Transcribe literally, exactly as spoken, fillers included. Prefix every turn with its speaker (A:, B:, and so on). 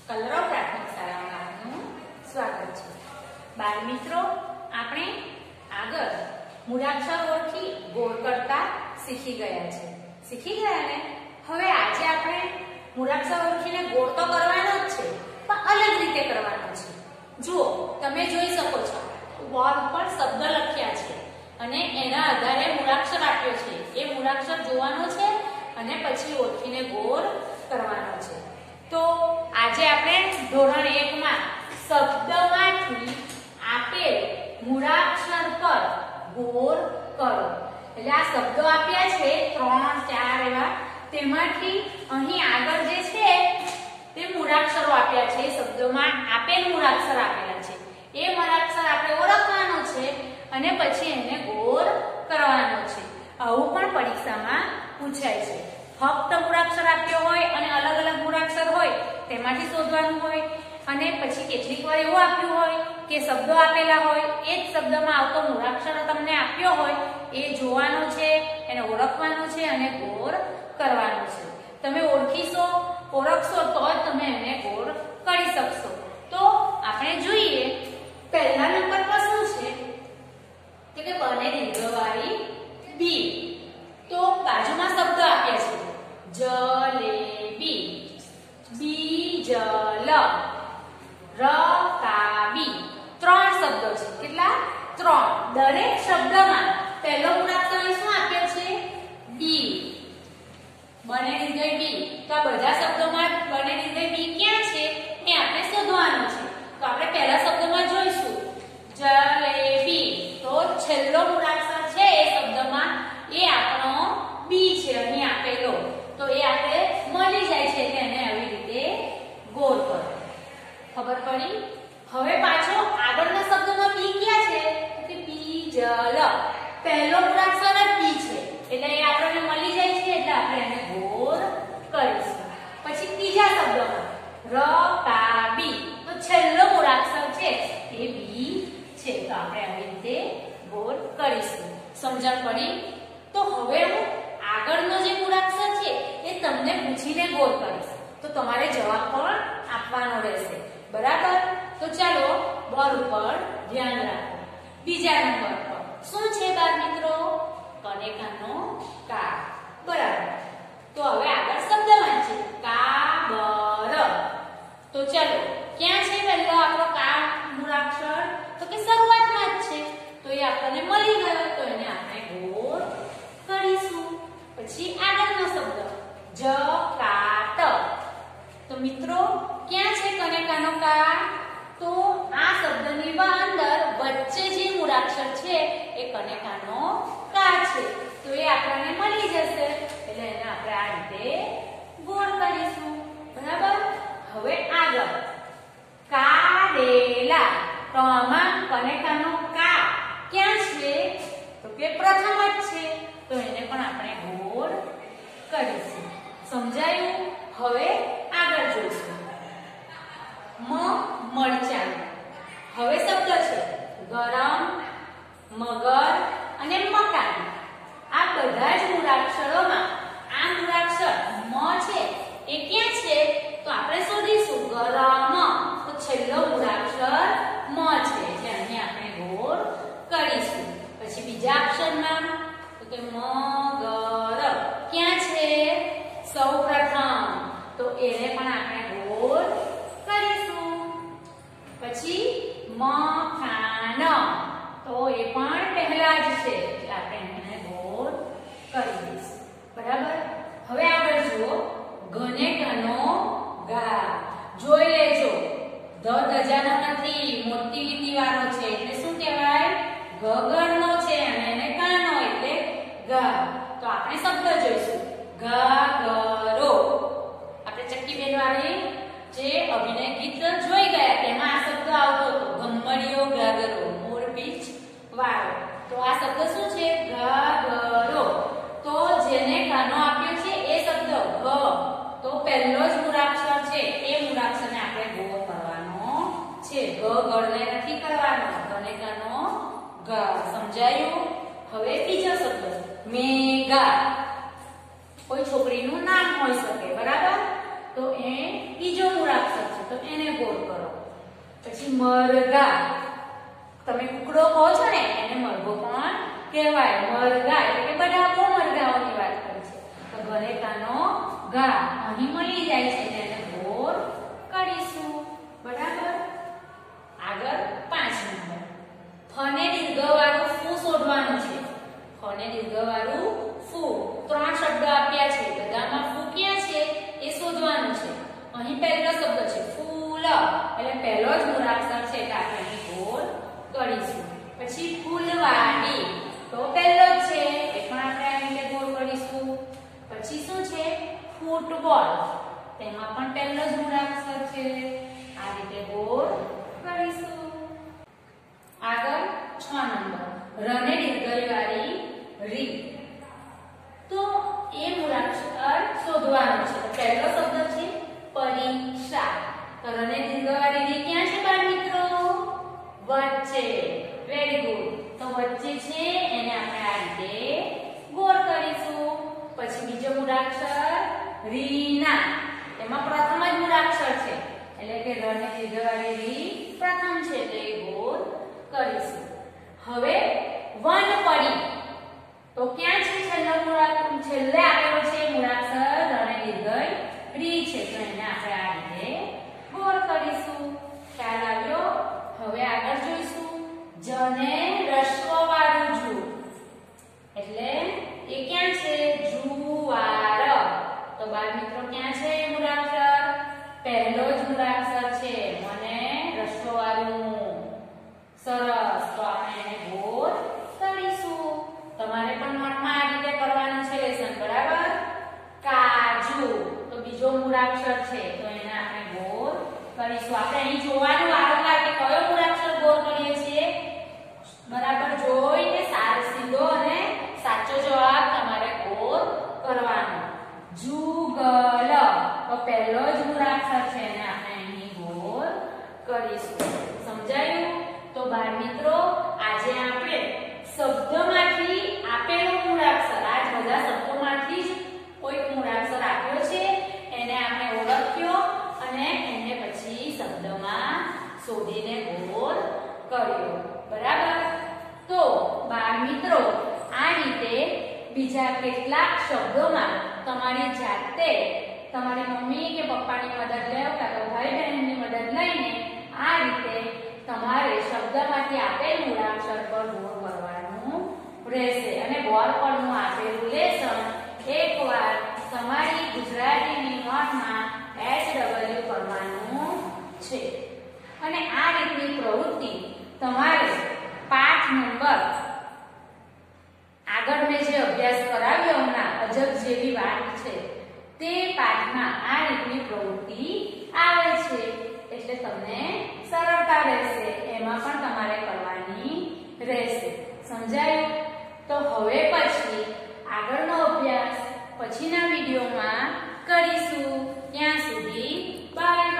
A: કલરવ પ્રાથમિક શાળામાં આપનું સ્વાગત છે। બાળ મિત્રો, આપણે આગળ મૂળાક્ષર ઓળખી ગોળ કરતા શીખી ગયા છે। શીખી ગયા ને? હવે આજે આપણે મૂળાક્ષર ઓળખીને ગોળ તો કરવાનો જ છે, પણ અલગ રીતે કરવાનો છે। જુઓ, તમે જોઈ શકો છો બોર્ડ પર શબ્દ લખ્યા છે અને એના આધારે મૂળાક્ષર આપ્યો છે। એ મૂળાક્ષર જોવાનો છે અને પછી ઓળખીને ગોળ કરવાનો છે। તો આજે આપણે ધોરણ એક માં શબ્દમાંથી આપેલ મૂળાક્ષર પર ગોળ કરો। એટલે આ શબ્દો આપ્યા છે ત્રણ ચાર એવા, તેમાંથી અહીં આગળ જે છે તે મૂળાક્ષરો આપ્યા છે। શબ્દોમાં આપેલ મૂળાક્ષર આપેલા છે, એ મૂળાક્ષર આપણે ઓળખવાનો છે અને પછી એને ગોળ કરવાનો છે। આવું પણ પરીક્ષામાં પૂછાય છે। ફક્ત મૂળાક્ષર આપ્યો હોય અને અલગ અલગ મૂળાક્ષર હોય તેમાંથી શોધવાનું હોય, અને પછી કેટલીક વાર એવું આપ્યું હોય કે શબ્દો આપેલા હોય, એ જ શબ્દમાં આવતો મૂળાક્ષર તમને આપ્યો હોય એ જોવાનો છે, એને ઓળખવાનો છે અને ગોળ કરવાનો છે। તમે ઓળખીશો, ઓળખશો તો જ તમે એને ગોળ કરી શકશો। તો આપણે જોઈએ પહેલા નંબર પર શું છે કે બને દીર્ઘવાળી બી। તો બાજુમાં શબ્દ આપ્યા છે જલેબી, બીજલ, રકાબી, ત્રણ શબ્દો છે। કેટલા? ત્રણ। દરેક શબ્દમાં પહેલો મૂળાક્ષર શું આપ્યો છે? બી। બને દીર્ઘ બી। તો આ બધા શબ્દોમાં બને દીર્ઘ બી ક્યાં છે એ આપણે શોધવાનું છે। તો આપણે પહેલા શબ્દમાં જોઈશું જલેબી। તો છેલ્લો મૂળાક્ષર છે એ શબ્દમાં એ આપણો બી છે, અહીં આપેલો। તો એ આપણે મળી જાય છે કે એને આવી રીતે ગોળ કરો। ખબર પડી? હવે પાછો આગળના શબ્દમાં બી ક્યાં છે? કે બીજલ। પહેલો મૂળાક્ષર જ બી છે એટલે એ આપણને મળી જાય છે, એટલે આપણે એને ગોળ કરીશું। પછી ત્રીજા શબ્દમાં રકાબી। તો છેલ્લો મૂળાક્ષર છે એ બી છે, તો આપણે આવી રીતે ગોળ કરીશું। સમજણ પડી? તો હવે હું આગળનો જે મૂળાક્ષર છે એ તમને પૂછીને ગોળ કરીશ, તો તમારે જવાબ પણ આપવાનો રહેશે, બરાબર? તો ચાલો બોર્ડ ઉપર ધ્યાન રાખો। બીજા નંબર પર શું છે બાળ મિત્રો? કનેકાનો કા, બરાબર। તો હવે આગળ શબ્દ વાંચીએ કાબર। તો ચાલો ક્યાં છે પહેલો આપણો કા મૂળાક્ષર? તો કે શરૂઆતમાં જ છે, તો એ આપણને મળી ગયો, તો એને આપણે ગોળ કરીશું। પછી આગળનો શબ્દ જકાત। તો મિત્રો ક્યાં છે કનેકાનો કા? તો આ શબ્દની અંદર વચ્ચે જે મૂળાક્ષર છે એ કનેકાનો કા છે, તો એ આપણને મળી જશે, એટલે એને આપણે આ રીતે ગોળ કરીશું, બરાબર? હવે આગળ કારેલા। તો આમાં કનેકાનો કા ક્યાં છે? તો કે પ્રથમ જ છે, તો એને પણ આપણે ગોળ કરીશું। સમજાયું? હવે આગળ જોઈશું મ મરચાં। હવે શબ્દ છે ગરમ, મગર અને મકાન। આ બધા જ મૂળાક્ષરોમાં આ મૂળાક્ષર મ છે એ ક્યાં છે? તો આપણે શોધીશું ગરમ। તો છેલ્લો મૂળાક્ષર મ છે, એટલે અહીં આપણે ગોળ કરીશું। પછી બીજા અક્ષરમાં તો કે મગર ક્યાં છે? સૌ પ્રથમ, તો એને પણ આપણે ગોળ કરીશું। પછી મખાન, તો એ પણ પહેલા જ છે, એટલે આપણે એને ગોળ કરી દઈશું, બરાબર? હવે આગળ જુઓ ઘનેકાનો ગા। જોઈ લેજો, ધ ધજાનો નથી, મોટી લીટી વાળો છે, એટલે શું કહેવાય? ગગનનો છે, અને એને કાનો એટલે ગા। તો આપણે શબ્દ જોઈશું ગાગરો। આપણે ચક્કીબેન વાળી જે અભિનય ગીત જોઈ ગયા તેમાં આ શબ્દ આવતો હતો ગમડિયો ગાગરો, મોરપીંછ વાળો। તો આ શબ્દ શું છે? ગાગરો। તો જેને કાનો આપ્યો છે એ શબ્દ ગ, તો પહેલો જ મૂળાક્ષર છે એ મૂળાક્ષરને આપણે ગોળ કરવાનો છે, ગ ગળને નથી કરવાનો, કનેકાનો ગા। સમજાયું? હવે બીજો શબ્દ મેઘા। કોઈ છોકરીનું નામ હોઈ શકે, બરાબર? તો તો એ બીજો મૂળાક્ષર છે તો એને ગોળ કરો. પછી મરઘા, તમે કુકડો કહો છો ને એને મરઘો પણ કહેવાય. મરઘા એટલે કે બધા બહુ મરઘાઓની વાત કરી છે. તો ગરેટાનો ઘા અહીં મળી જાય છે એટલે એને ગોળ કરીશું. બરાબર. આગળ પાંચ નંબર. ફને દીર્ઘવાળું ફૂ શોધવાનું છે. ફને દીર્ઘવાળું ફૂ. ત્રણ શબ્દ આપ્યા છે, બધામાં ફૂ ક્યાં છે એ શોધવાનું છે. અહીં પહેલો શબ્દ છે ફૂલ, એટલે પહેલો જ મૂળાક્ષર છે એટલે આપણે અહીં ગોળ કરીશું. પછી ફૂલવાડી, તો પહેલો જ છે એ પણ આપણે આ રીતે ગોળ કરીશું. પછી શું છે ફૂટબોલ, તેમાં પણ પહેલો જ મૂળાક્ષર છે, આ રીતે ગોળ કરીશું. આગળ છ નંબર. રને દીર્ઘવાળી રી, તો એ મૂળાક્ષર શોધવાનું છે. પહેલો શબ્દ છે પરીક્ષા, તો રને દીર્ઘવાળી રી ક્યાં છે બાળ મિત્રો? વચ્ચે. Very good. તો વચ્ચે છે એને આપણે આ રીતે ગોળ કરીશું. પછી બીજો મૂળાક્ષર રીના, એમાં પ્રથમ જ મૂળાક્ષર છે એટલે કે રને દીર્ઘવાળી રી પ્રથમ છે એટલે એ ગોળ કરીશું. હવે વનપડી, તો ક્યાં છે છેલ્લો મૂળાક્ષર? છેલ્લે આપેલો છે મૂળાક્ષર રને દીર્ઘ રી છે તો એને આપણે આ રીતે ગોળ કરીશું. ખ્યાલ આવ્યો? હવે આગળ જોઈશું જને રસ્વ વાળું જુ, એટલે એ ક્યાં છે? જુવાર. તો બાળ મિત્રો ક્યાં છે મૂળાક્ષર? પહેલો જ મૂળાક્ષર છે, મને રસ્વ વાળું. સરસ. તો આપણે એને ગોળ કરીશું. તમારે પણ નોટમાં આ રીતે કરવાનું છે લેસન. બરાબર. કાજુ, તો બીજો મૂળાક્ષર છે તો એને આપણે ગોળ કરીશું. આપણે અહીં જોવાનું વારંવાર કે કયો મૂળાક્ષર ગોળ કરીએ છીએ. બરાબર જોઈને સારો સીધો અને સાચો જવાબ તમારે ગોળ કરવાનો. જુગલ, તો પહેલો જ મૂળાક્ષર છે એને આપણે અહીં ગોળ કરીશું. સમજાયું? તો બાળ મિત્રો આજે આપણે શબ્દમાંથી આપેલું મૂળાક્ષર, આ બધા શબ્દોમાંથી જ કોઈક મૂળાક્ષર આપ્યો છે એને આપણે ઓળખ્યો અને એને પછી શબ્દમાં શોધીને ગોળ કર્યો. બરાબર. તો બાળ મિત્રો આ રીતે બીજા કેટલાક શબ્દોમાં તમારી જાતે તમારી મમ્મી કે પપ્પાની મદદ લેવો કાં તો ભાઈ બહેનની મદદ લઈને આ રીતે તમારે શબ્દમાંથી આપેલ મૂળાક્ષર પર ગોળ કરવાનું રહેશે. અને બોર્ડ પરનું આપેલું લેસન એકવાર તમારી ગુજરાતીની નોટમાં એચ ડબલ્યુ કરવાનું છે. અને આ રીતની પ્રવૃત્તિ તમારે પાઠ નંબર આગળ મેં જે અભ્યાસ કરાવ્યો હમણાં અજબ જેવી વાત છે તે પાઠમાં આ રીતની પ્રવૃત્તિ આવે છે એટલે તમને સરળતા રહેશે. એમાં પણ તમારે કરવાની રહેશે. સમજાયું? તો હવે પછી આગળનો અભ્યાસ પછીના વિડીયોમાં કરીશું. ત્યાં સુધી બાય.